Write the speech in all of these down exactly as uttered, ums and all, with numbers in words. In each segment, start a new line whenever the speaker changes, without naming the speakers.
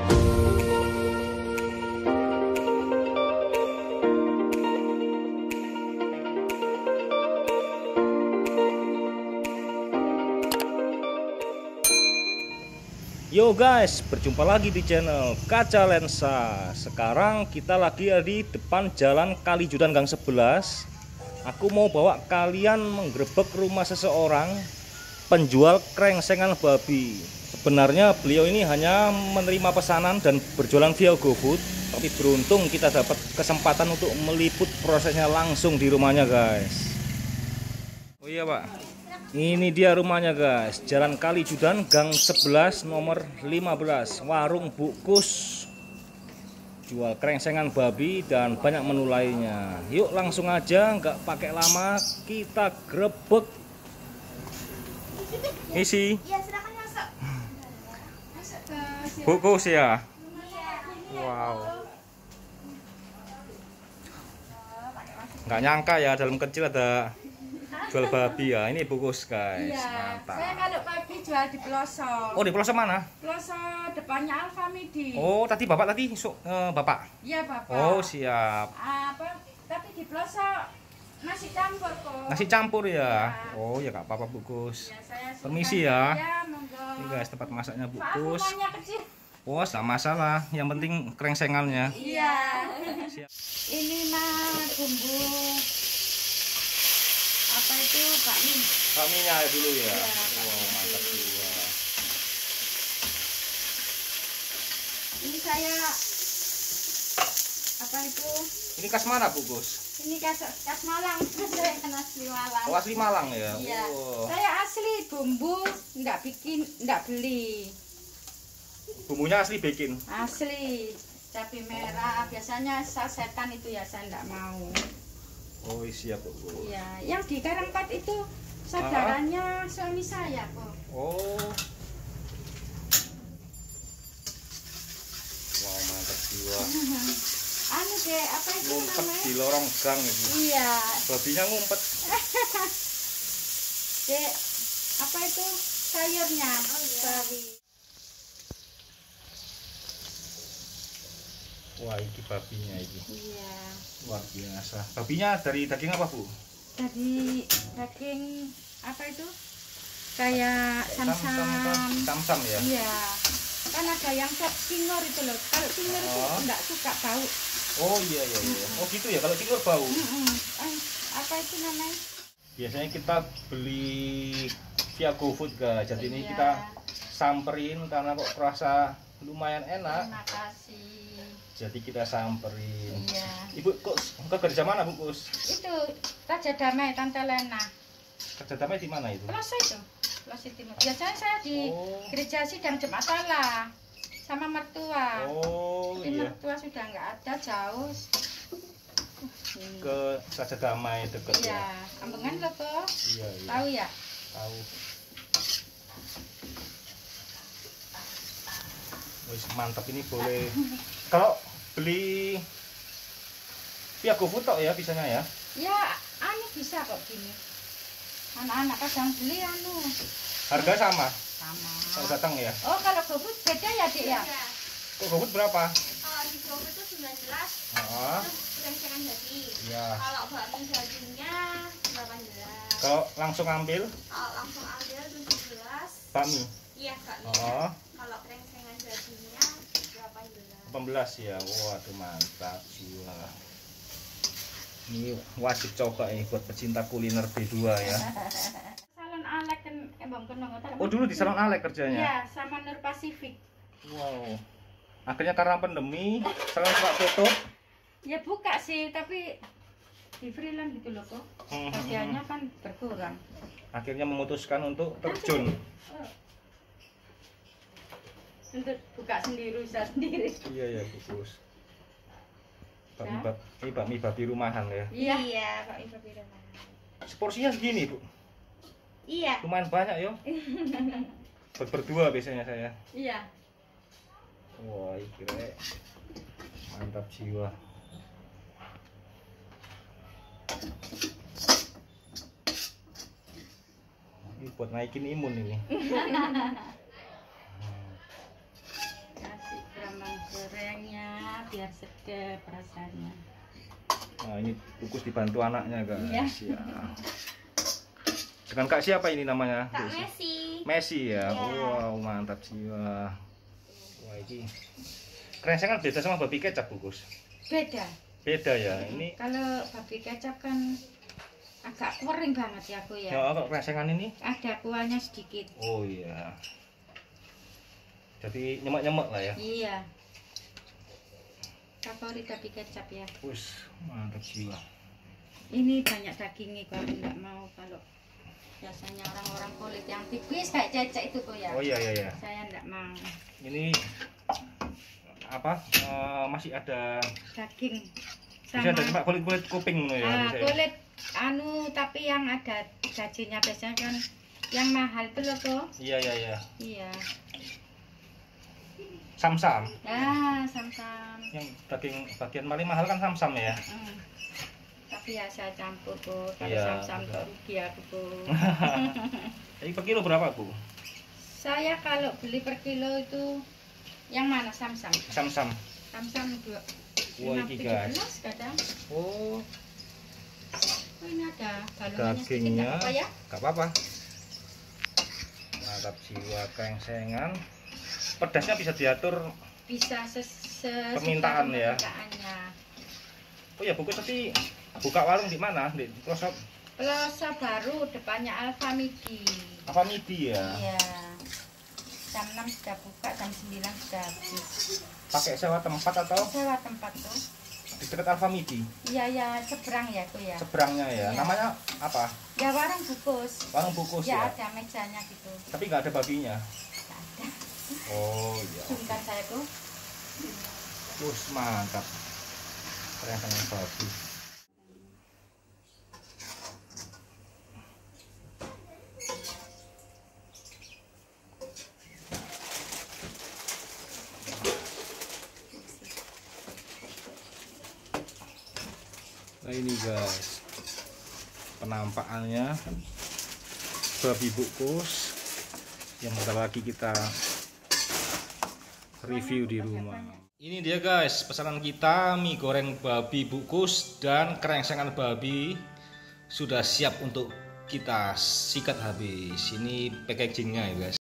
Yo guys, berjumpa lagi di channel Kaca Lensa. Sekarang kita lagi ada di depan jalan Kalijudan Gang sebelas. Aku mau bawa kalian menggerebek rumah seseorang penjual krengsengan babi. Sebenarnya beliau ini hanya menerima pesanan dan berjualan via GoFood, tapi beruntung kita dapat kesempatan untuk meliput prosesnya langsung di rumahnya guys. Oh iya Pak, ini dia rumahnya guys, Jalan Kalijudan Gang sebelas nomor lima belas, warung Bukus. Jual krengsengan babi dan banyak menu lainnya. Yuk langsung aja, nggak pakai lama, kita grebek. Isi. Bukus ya. Wow. Nggak nyangka ya dalam kecil ada jual babi ya. Ini Bukus guys.
Iya,
mantap.
saya kalau pagi jual di pelosok.
Oh, di pelosok mana?
Pelosok depannya Alfamidi.
Oh, tadi bapak tadi so, eh, bapak.
Iya bapak.
Oh siap.
Apa? Tapi di pelosok nasi campur kok.
Nasi campur ya.
Ya.
Oh ya kak apa Bukus.
Ya, saya suka.
Permisi ya.
Ya monggo.
Ini guys tempat masaknya
Maaf
Bukus.
rumahnya kecil.
Oh sama masalah. Yang penting krengsengannya.
Iya.
Siap.
Ini mah bumbu apa itu Pak Min?
Kaminya dulu ya.
Iya,
Wow mantap juga.
Ini saya apa itu?
Ini khas mana Bukus?
Ini kas kas Malang. Saya kan asli Malang.
Oh asli Malang ya.
Iya.
Oh.
Saya asli bumbu nggak bikin, nggak beli.
Bumbunya asli bikin.
Asli cabai merah. Biasanya sasetan itu ya saya nggak mau.
Oh siap Bukus.
Iya. Yang di Karangpat itu saudaranya suami saya kok.
Oh. Wow mantap jiwa.
Anu deh apa itu
Ngumpet di
namanya?
lorong gang itu.
Iya.
Babinya ngumpet.
Dek apa itu sayurnya?
Oh,
Sawi.
Wah ini babinya ini.
Iya.
Luar biasa. Babinya dari daging apa Bu?
Dari daging apa itu? Kayak
Sam-sam,
sam-sam.
Sam-sam ya.
Iya. Kan ada yang sop cingur itu loh. Kalau cingur itu
Oh.
enggak suka bau.
Oh iya iya iya. Oh gitu ya. Kalau cingur bau.
Mm-mm. Eh, apa itu namanya?
Biasanya kita beli via GoFood guys. Jadi ini
Iya.
kita samperin karena kok rasa lumayan enak.
Terima kasih.
Jadi kita samperin.
Iya.
Ibu kok kok kerja mana Bu Kus?
Itu Raja Damai Tante Lena.
Kerja damai di mana itu?
Plaza itu. Plaza Timur. Biasanya saya di
Oh.
gereja sidang Jumat Allah sama mertua.
Oh
Tapi
iya.
mertua sudah nggak ada, jauh. Hmm.
Ke Raja Damai deket
Iya,
ya.
Ambengan loh kok.
Iya iya.
Tahu ya?
Tahu. Wis mantap ini boleh. Kalau beli via GoFood tok ya bisanya ya.
Ya, anu bisa kok gini. Anak-anak kadang beli anu
Harga sama.
sama.
Kalau datang ya.
Oh, kalau GoFood beda ya, Dik ya?
Kok GoFood berapa?
Kalau di GoFood itu sembilan belas,
Heeh.
terus krengsengan babi.
Iya.
Kalau bakmi dagingnya delapan belas.
Kalau langsung ambil
Kalau langsung ambil tujuh belas.
bakmi.
Iya, bakmi.
Oh,
Kalau krengsengan babinya delapan belas.
delapan belas ya. Waduh mantap jiwa. Ini wajib coba ini buat pecinta kuliner B dua ya.
Salon Alek kan Embong Kenong.
Oh dulu di Salon Alek kerjanya.
Iya, sama Nur Pasifik.
Wow. Akhirnya karena pandemi, salon suka tutup.
Ya buka sih, tapi di freelance gitu loh kok. Kerjanya kan berkurang.
Akhirnya memutuskan untuk terjun.
Untuk buka sendiri, usaha sendiri.
Iya ya Bukus. Bakmi, bab, ini bakmi babi rumahan ya.
Iya.
Iya, bakmi babi rumah.
Seporsinya segini Bu.
Iya.
Lumayan banyak yo. Buat berdua biasanya saya.
Iya.
Wah, kira mantap jiwa. Ini buat naikin imun ini.
Nasi kurang biar sedap rasanya.
Nah, ini kukus dibantu anaknya guys.
Iya.
Ya. Dengan Kak siapa ini namanya?
Kak Messi.
Messi ya.
Iya.
Wow, mantap jiwa. Wah, ini krengsengan beda sama babi kecap, Bungkus.
Beda.
Beda ya. Ini
Kalau babi kecap kan agak kering banget ya aku ya.
ya kalau krengsengan ini.
Ada kuahnya sedikit.
Oh iya. Jadi nyemek-nyemek lah ya.
Iya. Favorit babi kecap ya.
Wus, mantap jiwa.
Ini banyak dagingnya kalau nggak mau, kalau biasanya orang-orang kulit yang tipis kayak cecek itu kok ya.
Oh iya iya iya.
Saya nggak mau.
Ini apa? eh, masih ada
Daging
bisa ada
sama
cuma kulit-kulit kuping ngono ya.
ah,
bisa ya?
kulit anu, tapi yang ada gajinya biasanya kan yang mahal itu loh kok.
Iya iya iya.
Iya.
Sam-sam.
Ya, sam-sam.
Yang daging bagian paling mahal kan sam-sam ya.
Hmm. Tapi ya saya campur kok. Kalau
Iya,
sam-sam
betul.
kok rugi aku kok.
Jadi per kilo berapa, Bu?
Saya kalau beli per kilo itu yang mana sam-sam?
Sam-sam.
Sam-sam dua.
Wah,
lima,
ini
tujuh
guys.
belas kadang.
Oh,
Oh, ini ada balongannya sedikit,
dagingnya
nggak apa ya?
nggak apa-apa. Mantap jiwa krengsengan. Pedasnya bisa diatur.
Bisa ses sesuai
Permintaan ya.
permintaannya.
Oh ya, Bungkus tadi buka warung di mana? Di pelosok
Plaza Baru depannya Alfa Midi.
apa midi ya?
Iya. Jam enam sudah buka, jam sembilan sudah habis.
Pakai sewa tempat atau
Sewa tempat tuh.
di dekat Alfa Midi?
Iya, ya, seberang ya tuh ya.
Seberangnya ya.
Iya.
Namanya apa?
Ya, warung bungkus.
Warung Bungkus
Ya,
ya.
ada mejanya gitu.
Tapi nggak ada babinya.
Nggak ada.
Oh iya.
Sungkan saya tuh.
Wus, mantap. Krengsengan babi. Nah ini guys, penampakannya babi bungkus yang bentar lagi kita review di rumah. Ini dia guys, pesanan kita mie goreng babi bungkus dan krengsengan babi sudah siap untuk kita sikat habis. Ini packagingnya ya guys.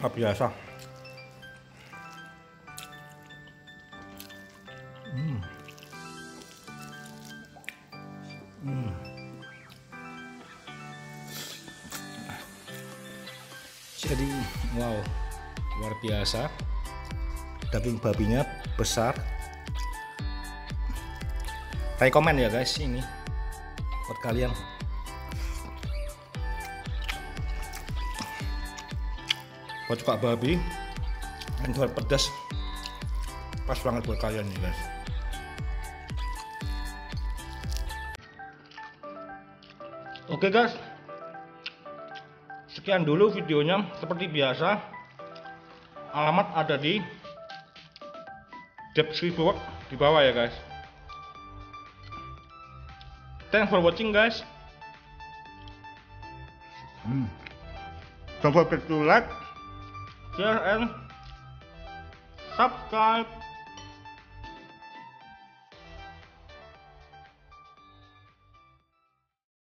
Luar biasa. Hmm. Hmm. Jadi wow, luar biasa. Daging babinya besar. Rekomen ya guys ini buat kalian. Buat suka babi, ini buat pedas, pas banget buat kalian nih guys. Oke guys, sekian dulu videonya. Seperti biasa, alamat ada di deskripsi di bawah ya guys. Thanks for watching guys. Hmm. Don't forget to like, share and subscribe.